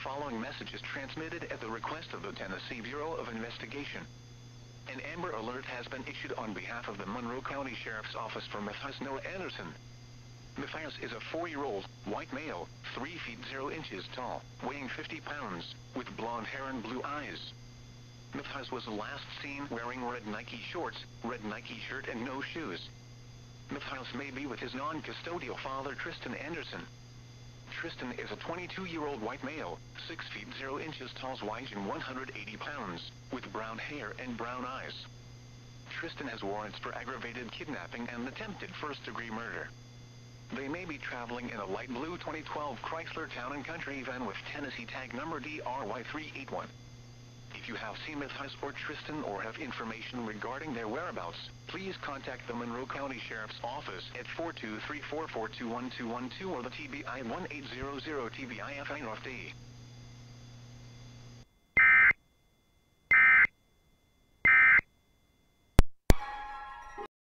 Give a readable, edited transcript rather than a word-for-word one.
following message is transmitted at the request of the Tennessee Bureau of Investigation. An Amber Alert has been issued on behalf of the Monroe County Sheriff's Office for Matthias Noah Anderson. Matthias is a 4-year-old, white male, 3 feet 0 inches tall, weighing 50 pounds, with blonde hair and blue eyes. Matthias was last seen wearing red Nike shorts, red Nike shirt and no shoes. Matthias may be with his non-custodial father Tristan Anderson. Tristan is a 22-year-old white male, 6 feet 0 inches tall, weighing 180 pounds, with brown hair and brown eyes. Tristan has warrants for aggravated kidnapping and attempted first-degree murder. They may be traveling in a light blue 2012 Chrysler Town & Country van with Tennessee tag number DRY381. If you have seen Matthias or Tristan or have information regarding their whereabouts, please contact the Monroe County Sheriff's Office at 423-442-1212 or the TBI 1800 TBIFI North D.